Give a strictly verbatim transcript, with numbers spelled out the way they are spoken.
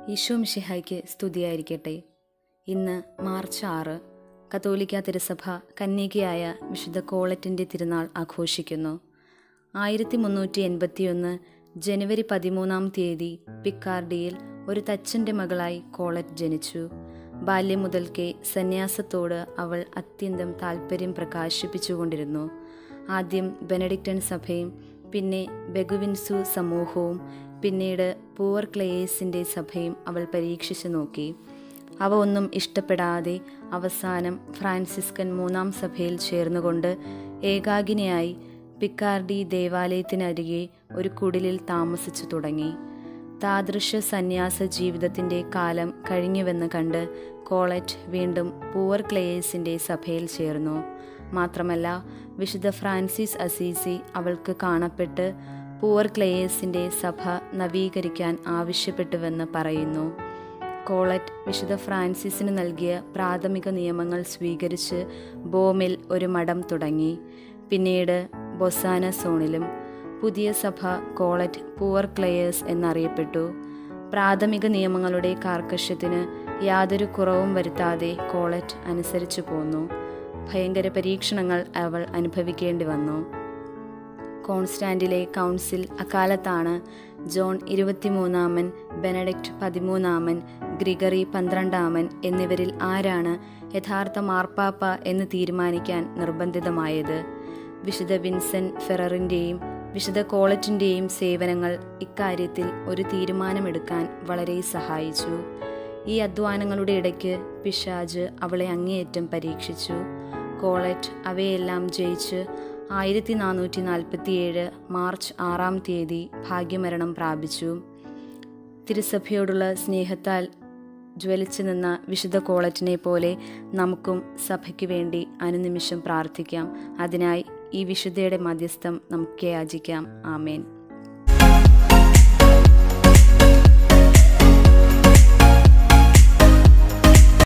ഈശോ മിശിഹായ്ക്ക് സ്തുതിയായിരിക്കട്ടെ. ഇന്ന് മാർച്ച് ആറ് കത്തോലിക്ക തിരുസഭ കന്യകയായ വിശുദ്ധ കോളറ്റിൻ്റെ തിരുനാൾ ആഘോഷിക്കുന്നു. ആയിരത്തി മുന്നൂറ്റി എൺപത്തിയൊന്ന് ജനുവരി പതിമൂന്നാം തീയതി പിക്കാർഡിയിൽ ഒരു തച്ചൻ്റെ മകളായി കോളറ്റ് ജനിച്ചു. ബാല്യം മുതൽക്കേ സന്യാസത്തോട് അവൾ അത്യന്തം താൽപ്പര്യം പ്രകാശിപ്പിച്ചുകൊണ്ടിരുന്നു. ആദ്യം ബെനഡിക്റ്റൻ സഭയും പിന്നെ ബെഗുവിൻസു സമൂഹവും പിന്നീട് പൂവർ ക്ലെയേഴ്സിൻ്റെ സഭയും അവൾ പരീക്ഷിച്ചു നോക്കി. അവ ഒന്നും ഇഷ്ടപ്പെടാതെ അവസാനം ഫ്രാൻസിസ്കൻ മൂന്നാം സഭയിൽ ചേർന്നുകൊണ്ട് ഏകാകിനിയായി പിക്കാർഡി ദേവാലയത്തിനരികെ ഒരു കുടിലിൽ താമസിച്ചു തുടങ്ങി. താദൃശ സന്യാസ ജീവിതത്തിൻ്റെ കാലം കഴിഞ്ഞുവെന്ന് കണ്ട് കോളറ്റ് വീണ്ടും പൂവർ ക്ലെയേഴ്സിൻ്റെ സഭയിൽ ചേർന്നു. മാത്രമല്ല, വിശുദ്ധ ഫ്രാൻസിസ് അസീസി അവൾക്ക് കാണപ്പെട്ട് പൂവർ ക്ലെയേഴ്സിൻ്റെ സഭ നവീകരിക്കാൻ ആവശ്യപ്പെട്ടുവെന്ന് പറയുന്നു. കോളറ്റ് വിശുദ്ധ ഫ്രാൻസിസിന് നൽകിയ പ്രാഥമിക നിയമങ്ങൾ സ്വീകരിച്ച് ബോമിൽ ഒരു മഠം തുടങ്ങി. പിന്നീട് ബൊസാന സോണിലും പുതിയ സഭ കോളറ്റ് പൂവർ ക്ലെയേഴ്സ് എന്നറിയപ്പെട്ടു. പ്രാഥമിക നിയമങ്ങളുടെ കാർക്കശ്യത്തിന് യാതൊരു കുറവും വരുത്താതെ കോളറ്റ് അനുസരിച്ചു പോന്നു. ഭയങ്കര പരീക്ഷണങ്ങൾ അവൾ അനുഭവിക്കേണ്ടി വന്നു. കോൺസ്റ്റാന്റിലെ കൗൺസിൽ അക്കാലത്താണ് ജോൺ ഇരുപത്തിമൂന്നാമൻ, ബെനഡിക്റ്റ് പതിമൂന്നാമൻ, ഗ്രിഗറി പന്ത്രണ്ടാമൻ എന്നിവരിൽ ആരാണ് യഥാർത്ഥ മാർപ്പാപ്പ എന്ന് തീരുമാനിക്കാൻ നിർബന്ധിതമായത്. വിശുദ്ധ വിൻസെന്റ് ഫെററിൻ്റെയും വിശുദ്ധ കോളറ്റിൻ്റെയും സേവനങ്ങൾ ഇക്കാര്യത്തിൽ ഒരു തീരുമാനമെടുക്കാൻ വളരെ സഹായിച്ചു. ഈ അധ്വാനങ്ങളുടെ ഇടയ്ക്ക് പിശാച് അവളെ അങ്ങേയറ്റം പരീക്ഷിച്ചു. കോളറ്റ് അവയെല്ലാം ജയിച്ച് ആയിരത്തി നാനൂറ്റി നാൽപ്പത്തിയേഴ് മാർച്ച് ആറാം തീയതി ഭാഗ്യമരണം പ്രാപിച്ചു. തിരുസഭയോടുള്ള സ്നേഹത്താൽ ജ്വലിച്ചു നിന്ന വിശുദ്ധ കോളറ്റിനെ പോലെ നമുക്കും സഭയ്ക്ക് വേണ്ടി അനുനിമിഷം പ്രാർത്ഥിക്കാം. അതിനായി ഈ വിശുദ്ധയുടെ മധ്യസ്ഥം നമുക്ക് യാചിക്കാം. ആമേൻ.